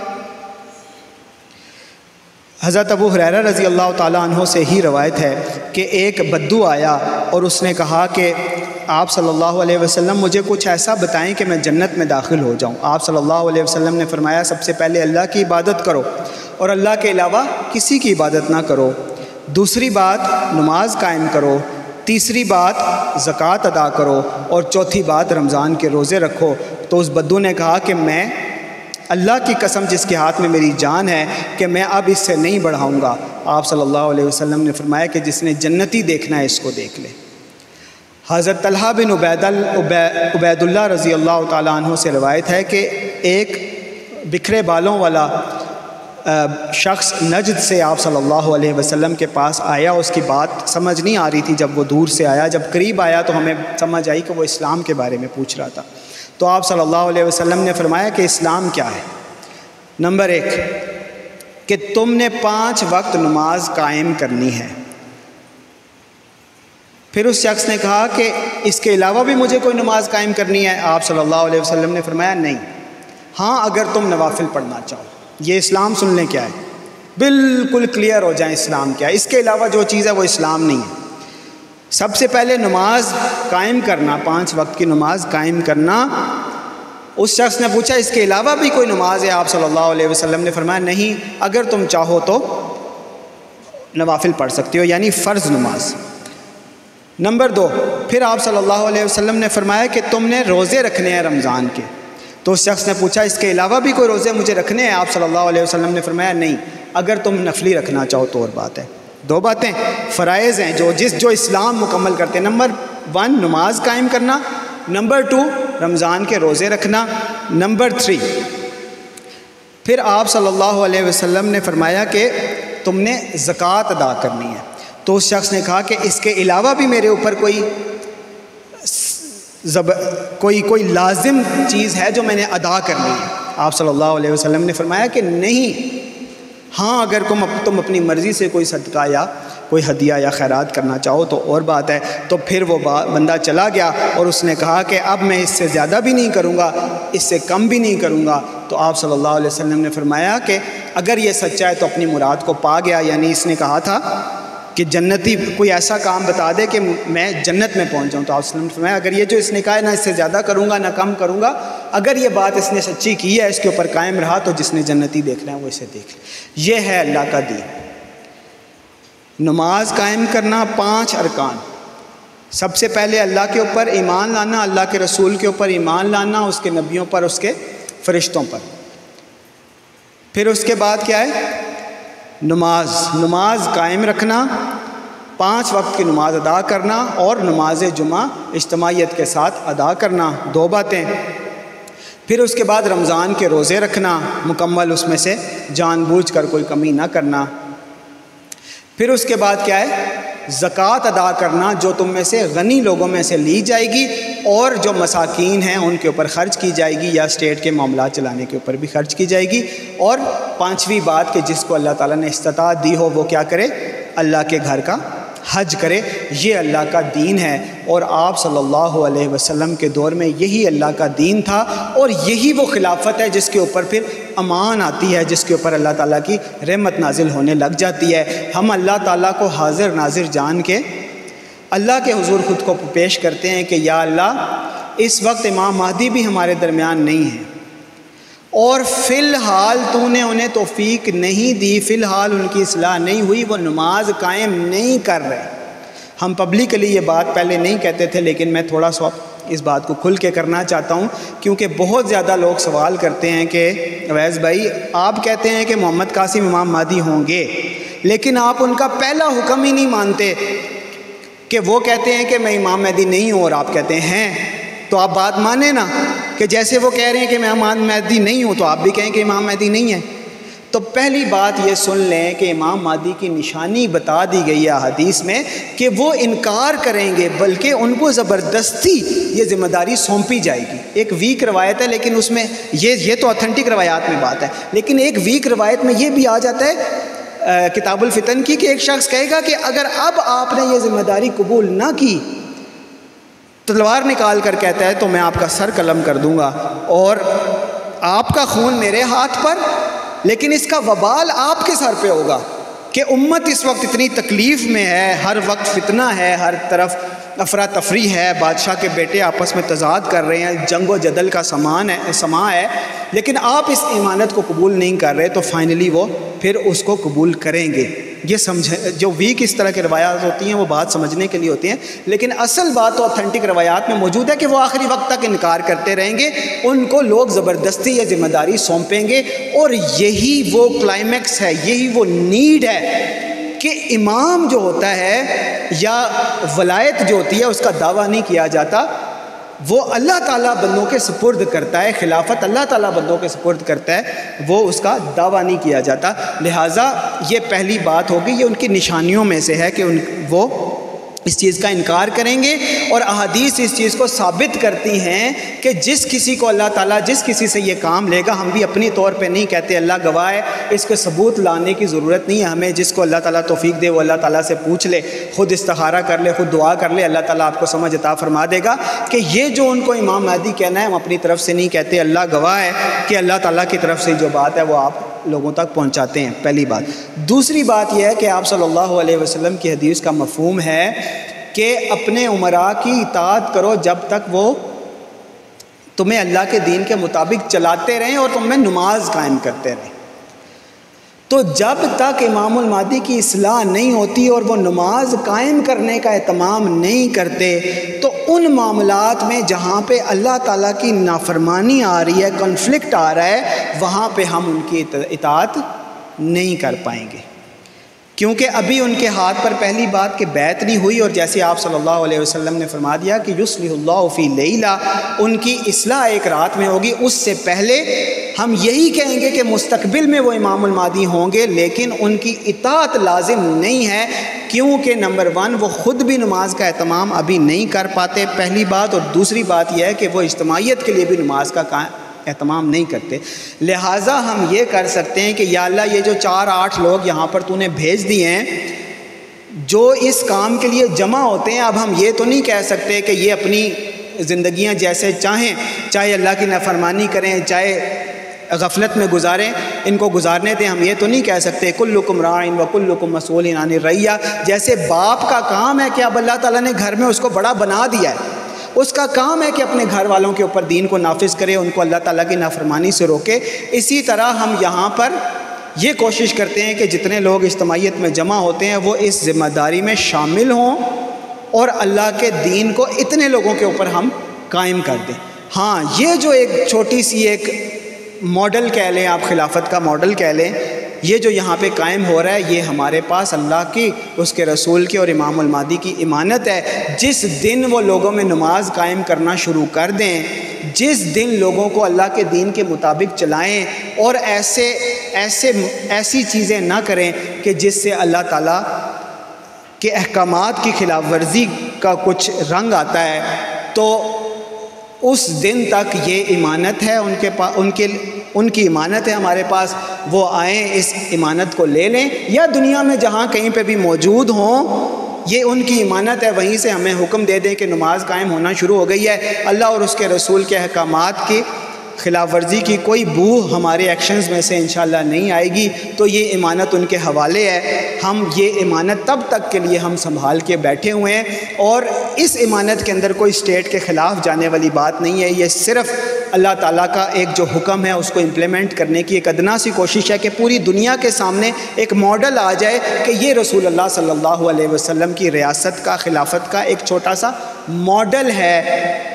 حضرت ابو ہریرہ رضی اللہ تعالیٰ عنہ سے ہی روایت ہے کہ ایک بدو آیا اور اس نے کہا کہ آپ صلی اللہ علیہ وسلم مجھے کچھ ایسا بتائیں کہ میں جنت میں داخل ہو جاؤں۔ آپ صلی اللہ علیہ وسلم نے فرمایا سب سے پہلے اللہ کی عبادت کرو اور اللہ کے علاوہ کسی کی عبادت نہ کرو، دوسری بات نماز قائم کرو، تیسری بات زکوٰۃ ادا کرو، اور چوتھی بات رمضان کے روزے رکھو۔ تو اس بدو نے کہا کہ میں اللہ کی قسم جس کے ہاتھ میں میری جان ہے کہ میں اب اس سے نہیں بڑھاؤں گا۔ آپ صلی اللہ علیہ وسلم نے فرمایا کہ جس نے جنتی دیکھنا ہے اس کو دیکھ لے۔ حضرت طلحہ بن عبید عبید اللہ رضی اللہ تعالیٰ عنہ سے روایت ہے کہ ایک بکھرے بالوں والا شخص نجد سے آپ صلی اللہ علیہ وسلم کے پاس آیا، اس کی بات سمجھ نہیں آ رہی تھی جب وہ دور سے آیا، جب قریب آیا تو ہمیں سمجھ آئی کہ وہ اسلام کے بارے میں پوچھ رہا تھا۔ تو آپ صلی اللہ علیہ وسلم نے فرمایا کہ اسلام کیا ہے؟ نمبر ایک کہ تم نے پانچ وقت نماز قائم کرنی ہے۔ پھر اس شخص نے کہا کہ اس کے علاوہ بھی مجھے کوئی نماز قائم کرنی ہے؟ آپ صلی اللہ علیہ وسلم نے فرمایا نہیں، ہاں اگر تم نوافل پڑھنا چاہو۔ یہ اسلام سن لیں کیا ہے، بالکل کلیئر ہو جائیں اسلام کیا ہے۔ اس کے علاوہ جو چیز ہے وہ اسلام نہیں ہے۔ سب سے پہلے نماز قائم کرنا، پانچ وقت کی نماز قائم کرنا۔ اس شخص نے پوچھا اس کے علاوہ بھی کوئی نماز ہے؟ آپ صلی اللہ علیہ وسلم نے فرمایا نہیں، اگر تم چاہو تو نوافل پڑھ سکتے ہو، یعنی فرض نماز۔ نمبر دو، پھر آپ صلی اللہ علیہ وسلم نے فرمایا کہ تم نے روزے رکھنے ہیں رمضان کے۔ تو اس شخص نے پوچھا اس کے علاوہ بھی کوئی روزے مجھے رکھنے ہیں؟ آپ صلی اللہ علیہ وسلم نے فرمایا نہیں، اگر تم نفلی رکھنا چاہو تو اور بات ہے۔ دو باتیں فرائض ہیں جو جس جو اسلام مکمل کرتے ہیں۔ نمبر ون نماز قائم کرنا، نمبر ٹو رمضان کے روزے رکھنا، نمبر تھری پھر آپ صلی اللہ علیہ وسلم نے فرمایا کہ تم نے زکوٰۃ ادا کرنی ہے۔ تو اس شخص نے کہا کہ اس کے علاوہ بھی میرے اوپر کوئی زب... کوئی کوئی لازم چیز ہے جو میں نے ادا کرنی ہے؟ آپ صلی اللہ علیہ وسلم نے فرمایا کہ نہیں، ہاں اگر تم تم اپنی مرضی سے کوئی صدقہ یا کوئی ہدیہ یا خیرات کرنا چاہو تو اور بات ہے۔ تو پھر وہ بندہ چلا گیا اور اس نے کہا کہ اب میں اس سے زیادہ بھی نہیں کروں گا، اس سے کم بھی نہیں کروں گا۔ تو آپ صلی اللہ علیہ وسلم نے فرمایا کہ اگر یہ سچا ہے تو اپنی مراد کو پا گیا، یعنی اس نے کہا تھا کہ جنتی کوئی ایسا کام بتا دے کہ میں جنت میں پہنچ جاؤں۔ تو آپ صلی اللہ علیہ وسلم نے فرمایا اگر یہ جو اس نے کہا ہے نہ اس سے زیادہ کروں گا نہ کم کروں گا، اگر یہ بات اس نے سچی کی ہے، اس کے اوپر قائم رہا، تو جس نے جنتی دیکھنا ہے وہ اسے دیکھ لے۔ یہ ہے اللہ کا دین۔ نماز قائم کرنا، پانچ ارکان۔ سب سے پہلے اللہ کے اوپر ایمان لانا، اللہ کے رسول کے اوپر ایمان لانا، اس کے نبیوں پر، اس کے فرشتوں پر۔ پھر اس کے بعد کیا ہے؟ نماز نماز قائم رکھنا، پانچ وقت کی نماز ادا کرنا، اور نماز جمعہ اجتماعیت کے ساتھ ادا کرنا، دو باتیں۔ پھر اس کے بعد رمضان کے روزے رکھنا مکمل، اس میں سے جان بوجھ کر کوئی کمی نہ کرنا۔ پھر اس کے بعد کیا ہے؟ زکوٰۃ ادا کرنا، جو تم میں سے غنی لوگوں میں سے لی جائے گی اور جو مساکین ہیں ان کے اوپر خرچ کی جائے گی، یا اسٹیٹ کے معاملات چلانے کے اوپر بھی خرچ کی جائے گی۔ اور پانچویں بات کہ جس کو اللہ تعالیٰ نے استطاعت دی ہو وہ کیا کرے؟ اللہ کے گھر کا حج کرے۔ یہ اللہ کا دین ہے، اور آپ صلی اللہ علیہ وسلم کے دور میں یہی اللہ کا دین تھا، اور یہی وہ خلافت ہے جس کے اوپر پھر امان آتی ہے، جس کے اوپر اللہ تعالیٰ کی رحمت نازل ہونے لگ جاتی ہے۔ ہم اللہ تعالیٰ کو حاضر ناظر جان کے اللہ کے حضور خود کو پیش کرتے ہیں کہ یا اللہ اس وقت امام مہدی بھی ہمارے درمیان نہیں ہے، اور فی الحال تو نے انہیں توفیق نہیں دی، فی الحال ان کی اصلاح نہیں ہوئی، وہ نماز قائم نہیں کر رہے۔ ہم پبلکلی یہ بات پہلے نہیں کہتے تھے، لیکن میں تھوڑا سا اس بات کو کھل کے کرنا چاہتا ہوں، کیونکہ بہت زیادہ لوگ سوال کرتے ہیں کہ اویس بھائی آپ کہتے ہیں کہ محمد قاسم امام مہدی ہوں گے، لیکن آپ ان کا پہلا حکم ہی نہیں مانتے کہ وہ کہتے ہیں کہ میں امام مہدی نہیں ہوں اور آپ کہتے ہیں تو آپ بات مانیں نا، کہ جیسے وہ کہہ رہے ہیں کہ میں امام مہدی نہیں ہوں تو آپ بھی کہیں کہ امام مہدی نہیں ہے۔ تو پہلی بات یہ سن لیں کہ امام مہدی کی نشانی بتا دی گئی ہے حدیث میں کہ وہ انکار کریں گے، بلکہ ان کو زبردستی یہ ذمہ داری سونپی جائے گی۔ ایک ویک روایت ہے لیکن اس میں یہ یہ تو اتھینٹک روایات میں بات ہے، لیکن ایک ویک روایت میں یہ بھی آ جاتا ہے کتاب الفتن کی کہ ایک شخص کہے گا کہ اگر اب آپ نے یہ ذمہ داری قبول نہ کی، تلوار نکال کر کہتا ہے تو میں آپ کا سر قلم کر دوں گا اور آپ کا خون میرے ہاتھ پر، لیکن اس کا وبال آپ کے سر پہ ہوگا کہ امت اس وقت اتنی تکلیف میں ہے، ہر وقت فتنہ ہے، ہر طرف افراتفری ہے، بادشاہ کے بیٹے آپس میں تضاد کر رہے ہیں، جنگ و جدل کا سامان ہے سما ہے، لیکن آپ اس امانت کو قبول نہیں کر رہے تو فائنلی وہ پھر اس کو قبول کریں گے۔ یہ سمجھیں، جو ویک اس طرح کی روایات ہوتی ہیں وہ بات سمجھنے کے لیے ہوتی ہیں، لیکن اصل بات تو اتھینٹک روایات میں موجود ہے کہ وہ آخری وقت تک انکار کرتے رہیں گے، ان کو لوگ زبردستی یہ ذمہ داری سونپیں گے، اور یہی وہ کلائمیکس ہے، یہی وہ نیڈ ہے کہ امام جو ہوتا ہے یا ولایت جو ہوتی ہے اس کا دعویٰ نہیں کیا جاتا، وہ اللہ تعالیٰ بندوں کے سپرد کرتا ہے، خلافت اللہ تعالیٰ بندوں کے سپرد کرتا ہے، وہ اس کا دعویٰ نہیں کیا جاتا۔ لہٰذا یہ پہلی بات ہوگی، یہ ان کی نشانیوں میں سے ہے کہ ان وہ اس چیز کا انکار کریں گے، اور احادیث اس چیز کو ثابت کرتی ہیں کہ جس کسی کو اللہ تعالیٰ جس کسی سے یہ کام لے گا، ہم بھی اپنی طور پہ نہیں کہتے، اللہ گواہ ہے، اس کے ثبوت لانے کی ضرورت نہیں ہے ہمیں، جس کو اللہ تعالیٰ توفیق دے وہ اللہ تعالیٰ سے پوچھ لے، خود استخارہ کر لے، خود دعا کر لے، اللہ تعالیٰ آپ کو سمجھ عطا فرما دے گا کہ یہ جو ان کو امام مہدی کہنا ہے ہم اپنی طرف سے نہیں کہتے، اللہ گواہ ہے کہ اللہ تعالیٰ کی طرف سے جو بات ہے وہ آپ لوگوں تک پہنچاتے ہیں، پہلی بات۔ دوسری بات یہ ہے کہ آپ صلی اللہ علیہ وسلم کی حدیث کا مفہوم ہے کہ اپنے امراء کی اطاعت کرو جب تک وہ تمہیں اللہ کے دین کے مطابق چلاتے رہیں اور تم میں نماز قائم کرتے رہیں۔ تو جب تک امام المہدی کی اصلاح نہیں ہوتی اور وہ نماز قائم کرنے کا اہتمام نہیں کرتے، تو ان معاملات میں جہاں پہ اللہ تعالیٰ کی نافرمانی آ رہی ہے، کنفلکٹ آ رہا ہے، وہاں پہ ہم ان کی اطاعت نہیں کر پائیں گے، کیونکہ ابھی ان کے ہاتھ پر پہلی بات کہ بیعت نہیں ہوئی، اور جیسے آپ صلی اللہ علیہ وسلم نے فرما دیا کہ یصلح اللہ فی لیلہ، ان کی اصلاح ایک رات میں ہوگی۔ اس سے پہلے ہم یہی کہیں گے کہ مستقبل میں وہ امام المہدی ہوں گے، لیکن ان کی اطاعت لازم نہیں ہے، کیونکہ نمبر ون وہ خود بھی نماز کا اہتمام ابھی نہیں کر پاتے، پہلی بات، اور دوسری بات یہ ہے کہ وہ اجتماعیت کے لیے بھی نماز کا اہتمام نہیں کرتے۔ لہٰذا ہم یہ کر سکتے ہیں کہ یا اللہ یہ جو چار آٹھ لوگ یہاں پر تو نے بھیج دیے ہیں جو اس کام کے لیے جمع ہوتے ہیں، اب ہم یہ تو نہیں کہہ سکتے کہ یہ اپنی زندگیاں جیسے چاہیں، چاہے اللہ کی نافرمانی کریں، چاہے غفلت میں گزاریں، ان کو گزارنے دیں۔ ہم یہ تو نہیں کہہ سکتے کلکم راعٍ وکلکم مسئول عن الرعیہ، جیسے باپ کا کام ہے کہ اب اللہ تعالیٰ نے گھر میں اس کو بڑا بنا دیا ہے، اس کا کام ہے کہ اپنے گھر والوں کے اوپر دین کو نافذ کرے، ان کو اللہ تعالیٰ کی نافرمانی سے روکے۔ اسی طرح ہم یہاں پر یہ کوشش کرتے ہیں کہ جتنے لوگ اجتماعیت میں جمع ہوتے ہیں وہ اس ذمہ داری میں شامل ہوں اور اللہ کے دین کو اتنے لوگوں کے اوپر ہم قائم کر دیں۔ ہاں، یہ جو ایک چھوٹی سی ایک ماڈل کہہ لیں، آپ خلافت کا ماڈل کہہ لیں، یہ جو یہاں پہ قائم ہو رہا ہے، یہ ہمارے پاس اللہ کی، اس کے رسول کی اور امام المہدی کی امانت ہے۔ جس دن وہ لوگوں میں نماز قائم کرنا شروع کر دیں، جس دن لوگوں کو اللہ کے دین کے مطابق چلائیں اور ایسے ایسے ایسی چیزیں نہ کریں کہ جس سے اللہ تعالیٰ کے احکامات کی خلاف ورزی کا کچھ رنگ آتا ہے، تو اس دن تک یہ امانت ہے ان کے پاس، ان کے ان کی امانت ہے ہمارے پاس، وہ آئیں اس امانت کو لے لیں، یا دنیا میں جہاں کہیں پہ بھی موجود ہوں یہ ان کی امانت ہے، وہیں سے ہمیں حکم دے دیں کہ نماز قائم ہونا شروع ہو گئی ہے، اللہ اور اس کے رسول کے احکامات کی خلاف ورزی کی کوئی بو ہمارے ایکشنز میں سے انشاءاللہ نہیں آئے گی، تو یہ امانت ان کے حوالے ہے۔ ہم یہ امانت تب تک کے لیے ہم سنبھال کے بیٹھے ہوئے ہیں، اور اس امانت کے اندر کوئی اسٹیٹ کے خلاف جانے والی بات نہیں ہے، یہ صرف اللہ تعالیٰ کا ایک جو حکم ہے اس کو امپلیمنٹ کرنے کی ایک ادنا سی کوشش ہے کہ پوری دنیا کے سامنے ایک ماڈل آ جائے کہ یہ رسول اللہ صلی اللہ علیہ وسلم کی ریاست کا، خلافت کا ایک چھوٹا سا ماڈل ہے،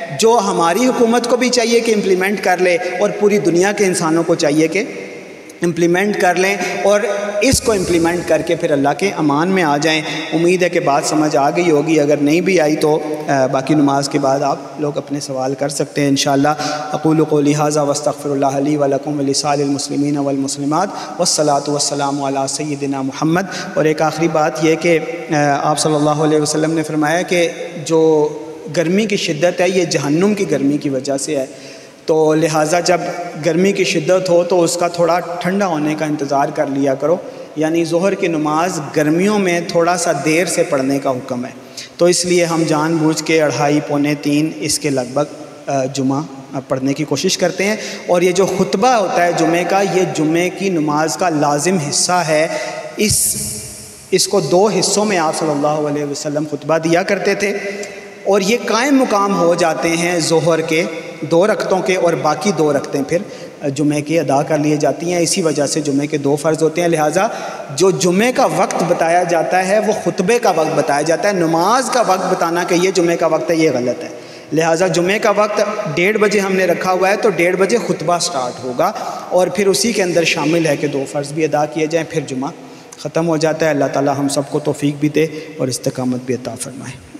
جو ہماری حکومت کو بھی چاہیے کہ امپلیمنٹ کر لے اور پوری دنیا کے انسانوں کو چاہیے کہ امپلیمنٹ کر لیں اور اس کو امپلیمنٹ کر کے پھر اللہ کے امان میں آ جائیں۔ امید ہے کہ بات سمجھ آ گئی ہوگی، اگر نہیں بھی آئی تو باقی نماز کے بعد آپ لوگ اپنے سوال کر سکتے ہیں انشاءاللہ۔ اقول قولی ھذا واستغفر اللہ لی ولکم ولسائر المسلمین والمسلمات والصلاۃ والسلام علی سیدنا محمد۔ اور ایک آخری بات یہ کہ آپ صلی اللہ علیہ وسلم نے فرمایا کہ جو گرمی کی شدت ہے یہ جہنم کی گرمی کی وجہ سے ہے، تو لہٰذا جب گرمی کی شدت ہو تو اس کا تھوڑا ٹھنڈا ہونے کا انتظار کر لیا کرو، یعنی ظہر کی نماز گرمیوں میں تھوڑا سا دیر سے پڑھنے کا حکم ہے، تو اس لیے ہم جان بوجھ کے اڑھائی پونے تین اس کے لگ بھگ جمعہ پڑھنے کی کوشش کرتے ہیں۔ اور یہ جو خطبہ ہوتا ہے جمعے کا، یہ جمعے کی نماز کا لازم حصہ ہے۔ اس اس کو دو حصوں میں آپ صلی اللہ علیہ وسلم خطبہ دیا کرتے تھے، اور یہ قائم مقام ہو جاتے ہیں ظہر کے دو رکعتوں کے، اور باقی دو رکعتیں پھر جمعے کی ادا کر لی جاتی ہیں۔ اسی وجہ سے جمعے کے دو فرض ہوتے ہیں، لہٰذا جو جمعے کا وقت بتایا جاتا ہے وہ خطبے کا وقت بتایا جاتا ہے۔ نماز کا وقت بتانا کہ یہ جمعے کا وقت ہے، یہ غلط ہے۔ لہٰذا جمعے کا وقت ڈیڑھ بجے ہم نے رکھا ہوا ہے، تو ڈیڑھ بجے خطبہ سٹارٹ ہوگا، اور پھر اسی کے اندر شامل ہے کہ دو فرض بھی ادا کیے جائیں، پھر جمعہ ختم ہو جاتا ہے۔ اللہ تعالی ہم سب کو توفیق بھی دے اور استقامت بھی عطا فرمائے۔